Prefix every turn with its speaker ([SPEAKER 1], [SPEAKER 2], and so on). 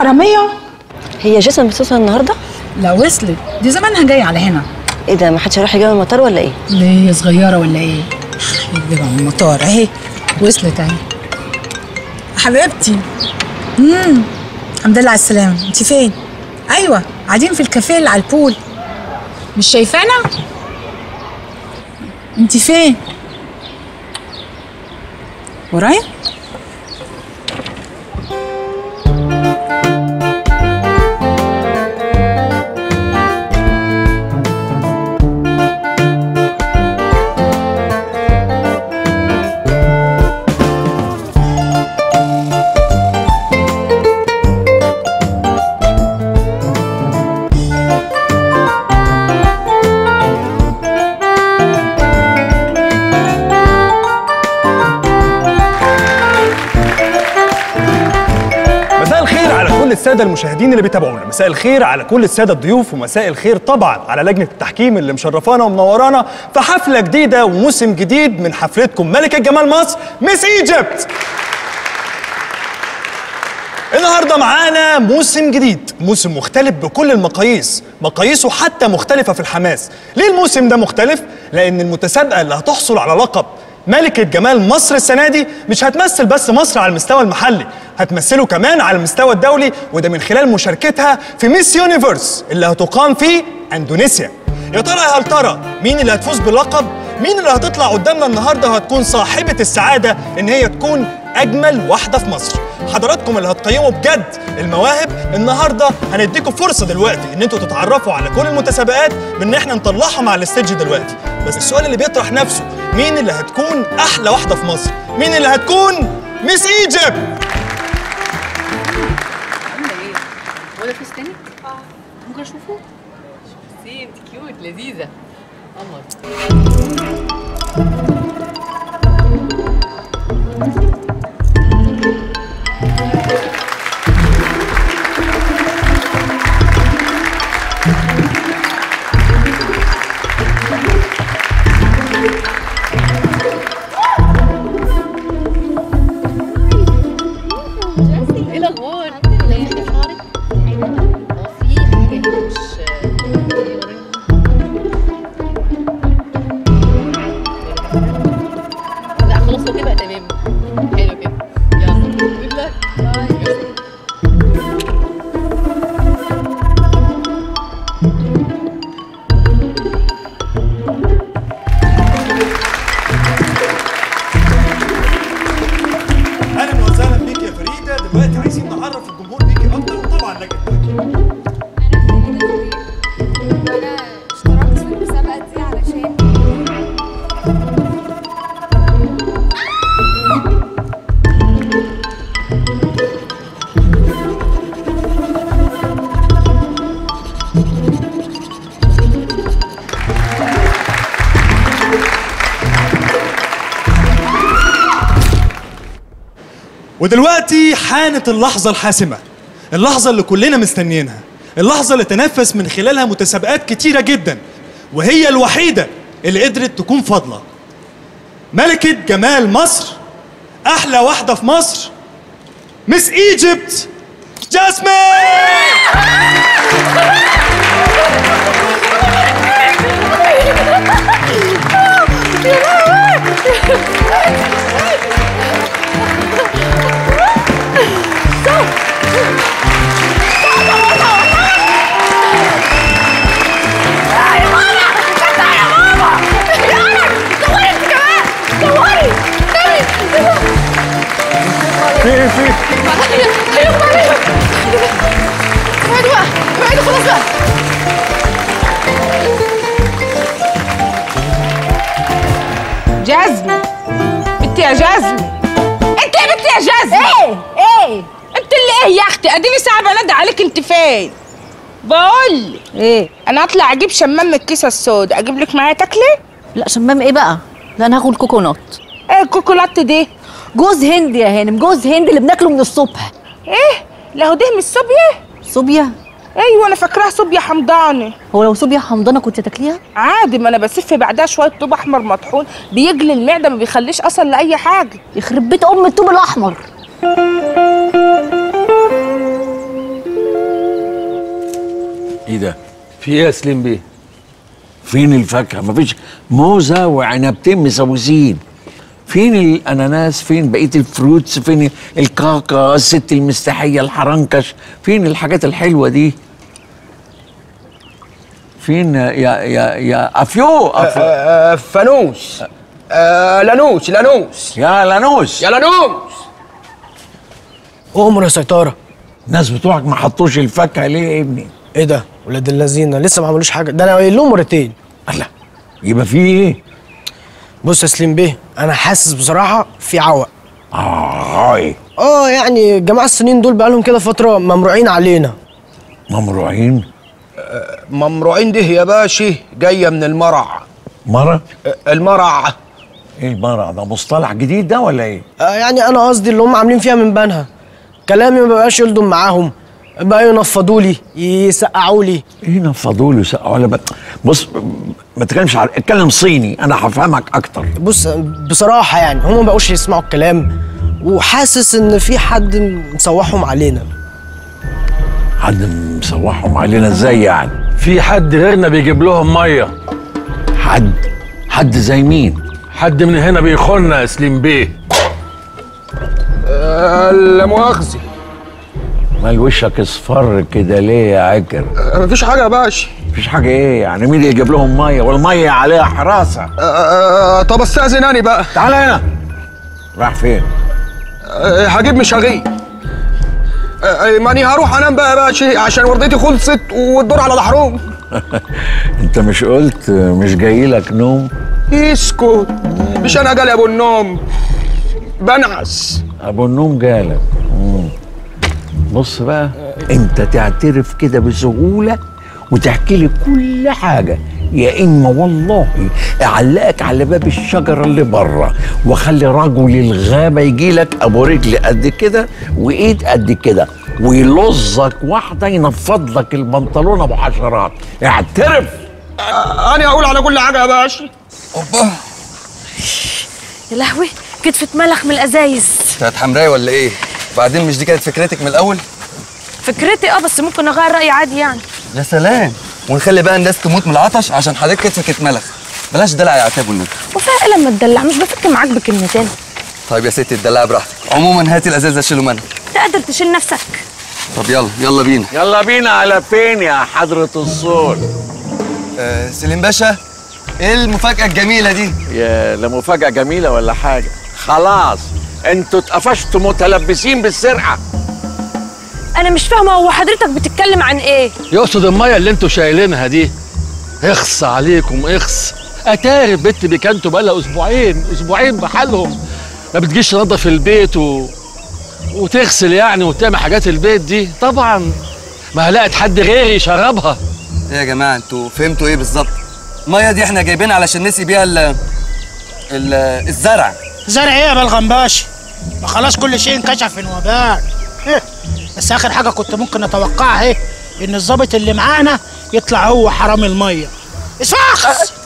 [SPEAKER 1] حراميه.
[SPEAKER 2] هي جسم بتصل النهارده؟
[SPEAKER 1] لا وصلت، دي زمانها جايه على هنا.
[SPEAKER 2] ايه ده، ما حدش هيروح يجيبها من المطار ولا ايه؟
[SPEAKER 1] ليه هي صغيره ولا ايه؟ يجيبها من المطار اهي، وصلت اهي. حبيبتي الحمد لله على السلامه. انت فين؟ ايوه قاعدين في الكافيه اللي على البول. مش شايفانا؟ انت فين؟ ورايا؟
[SPEAKER 3] السادة المشاهدين اللي بيتابعونا، مساء الخير على كل السادة الضيوف، ومساء الخير طبعا على لجنة التحكيم اللي مشرفانا ومنورانا في حفلة جديدة وموسم جديد من حفلتكم ملكة جمال مصر ميس ايجيبت. النهارده معانا موسم جديد، موسم مختلف بكل المقاييس، مقاييسه حتى مختلفة في الحماس. ليه الموسم ده مختلف؟ لأن المتسابقة اللي هتحصل على لقب ملكة جمال مصر السنة دي مش هتمثل بس مصر على المستوى المحلي، هتمثله كمان على المستوى الدولي، وده من خلال مشاركتها في ميس يونيفرس اللي هتقام في اندونيسيا. يا ترى هل ترى مين اللي هتفوز باللقب؟ مين اللي هتطلع قدامنا النهارده وهتكون صاحبة السعادة ان هي تكون اجمل واحدة في مصر؟ حضراتكم اللي هتقيموا بجد المواهب النهارده هنديكم فرصة دلوقتي ان انتوا تتعرفوا على كل المتسابقات بان احنا نطلعهم على الستيج دلوقتي. بس السؤال اللي بيطرح نفسه، مين اللي هتكون احلى واحدة في مصر؟ مين اللي هتكون ميس ايجيبت؟
[SPEAKER 4] ولا في ستانك؟ ممكن اشوفه؟ شوفي انت كيوت لذيذة قمر. ايه الاخبار؟
[SPEAKER 3] دلوقتي عايزين نعرف الجمهور بيكي اكتر، وطبعا لجنة التحكيم.
[SPEAKER 5] انا اشتركت في المسابقه دي علشان
[SPEAKER 3] ودلوقتي حانت اللحظة الحاسمة، اللحظة اللي كلنا مستنيينها، اللحظة اللي تنفس من خلالها متسابقات كتيرة جدا، وهي الوحيدة اللي قدرت تكون فاضلة. ملكة جمال مصر، أحلى واحدة في مصر، ميس ايجيبت جاسمين.
[SPEAKER 6] جزمة انت يا جزمة، انت يا بنت يا جزمة. ايه انت اللي ايه يا اختي؟ اديني ساعة بنادي عليك، انت فين؟ بقول
[SPEAKER 2] ايه؟
[SPEAKER 6] انا اطلع اجيب شمام من الكيسة السوداء، اجيب لك معايا تاكلي؟
[SPEAKER 2] لا شمام ايه بقى؟ لا انا هاخد كوكونات.
[SPEAKER 6] ايه الكوكولات دي؟
[SPEAKER 2] جوز هند يا هانم، جوز هند اللي بناكله من الصبح.
[SPEAKER 6] ايه؟ لا ده مش صوبيا؟
[SPEAKER 2] صوبيا؟
[SPEAKER 6] ايوه انا فاكراها صوبيا حمضاني.
[SPEAKER 2] هو لو صوبيا حمضانه كنت تاكليها؟
[SPEAKER 6] عادي، ما انا بسف بعدها شويه طوب احمر مطحون بيجلي المعده، ما بيخليش اصل لاي حاجه.
[SPEAKER 2] يخرب بيت ام الطوب الاحمر.
[SPEAKER 7] ايه ده؟ في ايه يا سليم بيه؟
[SPEAKER 8] فين الفاكهه؟ مفيش موزه وعنبتين مسوسين. فين الاناناس؟ فين بقيه الفروتس؟ فين الكاكا، الست المستحيه، الحرنكش؟ فين الحاجات الحلوه دي؟ فين يا افيو؟
[SPEAKER 9] فانوس. لانوس
[SPEAKER 8] يا لانوس.
[SPEAKER 9] أؤمر يا سيطرة.
[SPEAKER 8] الناس بتوعك ما حطوش الفاكهه ليه يا ابني؟
[SPEAKER 9] ايه ده؟ ولاد الذين لسه ما عملوش حاجة، ده انا قايل لهم مرتين.
[SPEAKER 8] الله، يبقى في ايه؟
[SPEAKER 9] بص يا سليم بيه، انا حاسس بصراحة في عوق. يعني الجماعة السنين دول بقالهم كده فترة ممروعين علينا.
[SPEAKER 8] ممروعين؟
[SPEAKER 9] ممروعين دي يا باشا جاية من المرع.
[SPEAKER 8] مرع؟
[SPEAKER 9] المرع.
[SPEAKER 8] ايه المرع ده؟ مصطلح جديد ده ولا ايه؟
[SPEAKER 9] يعني انا قصدي اللي هم عاملين فيها من بنها. كلامي ما بقاش يلضم معاهم، بقى ينفضوا لي يسقعوا لي.
[SPEAKER 8] ايه نفضوا لي وسقعوا لي؟ بص، ما تتكلمش اتكلم صيني، انا هفهمك اكتر.
[SPEAKER 9] بص بصراحة يعني هم ما بقوش يسمعوا الكلام، وحاسس ان في حد مسوحهم علينا.
[SPEAKER 8] حد مسوحهم علينا ازاي يعني؟
[SPEAKER 7] في حد غيرنا بيجيب لهم ميه.
[SPEAKER 8] حد زي مين؟
[SPEAKER 7] حد من هنا بيخوننا يا سليم بيه.
[SPEAKER 9] لا مؤاخذة.
[SPEAKER 8] مال وشك اصفر كده ليه يا عكر؟
[SPEAKER 9] مفيش حاجة يا باشا.
[SPEAKER 8] مفيش حاجة ايه؟ يعني مين اللي يجيب لهم مية؟ والمية عليها حراسة.
[SPEAKER 9] طب استأذناني بقى.
[SPEAKER 8] تعالى هنا. راح فين؟
[SPEAKER 9] هجيب مش هغيب. ماني هروح انام بقى يا باشا عشان وردتي خلصت والدور على ظهرهم.
[SPEAKER 8] انت مش قلت مش جاي لك نوم؟
[SPEAKER 9] اسكت، مش انا جالي ابو النوم، بنعس.
[SPEAKER 8] ابو النوم جالك. بص بقى، انت تعترف كده بسهولة وتحكي لي كل حاجة، يا اما والله اعلقك على باب الشجرة اللي بره واخلي رجل الغابة يجي لك ابو رجل قد كده وايد قد كده ويلظك واحدة ينفض لك البنطلون ابو حشرات. اعترف.
[SPEAKER 9] انا اقول على كل حاجة يا باشا.
[SPEAKER 10] اوبا
[SPEAKER 11] يا لهوي، كتفة ملخ من الازايز.
[SPEAKER 10] بتاعت حمراء ولا ايه؟ بعدين مش دي كانت فكرتك من الاول؟
[SPEAKER 11] فكرتي بس ممكن اغير رايي عادي يعني.
[SPEAKER 10] يا سلام، ونخلي بقى الناس تموت من العطش عشان حضرتك كتفك اتملخ. بلاش دلع يا عتاب والنبي.
[SPEAKER 11] وفيها ايه لما تدلع؟ مش بفك معاك بكلمتين.
[SPEAKER 10] طيب يا ستي اتدلعي براحتك. عموما هاتي الازازه اشيله منها.
[SPEAKER 11] تقدر تشيل نفسك.
[SPEAKER 10] طب يلا بينا.
[SPEAKER 8] يلا بينا على فين يا حضرة الصول؟
[SPEAKER 10] سليم باشا، ايه المفاجأة الجميلة دي؟
[SPEAKER 8] يا لا مفاجأة جميلة ولا حاجة، خلاص انتوا اتقفشتوا متلبسين بالسرقة.
[SPEAKER 11] انا مش فاهمة، هو حضرتك بتتكلم عن ايه؟
[SPEAKER 7] يقصد الميه اللي انتوا شايلينها دي. اخص عليكم اخص. اتاري البت بكانتوا بقالها اسبوعين بحالهم ما بتجيش تنظف البيت وتغسل يعني وتعمل حاجات البيت دي. طبعا ما لقت حد غيري يشربها.
[SPEAKER 10] ايه يا جماعه، انتوا فهمتوا ايه بالظبط؟ الميه دي احنا جايبينها علشان نسقي بيها الزرع.
[SPEAKER 12] زرع ايه يا بلغم باشا؟ ما خلاص كل شيء انكشف من وبال. بس اخر حاجه كنت ممكن اتوقعها ان الظابط اللي معانا يطلع هو حرامي الميه. اسفاخ.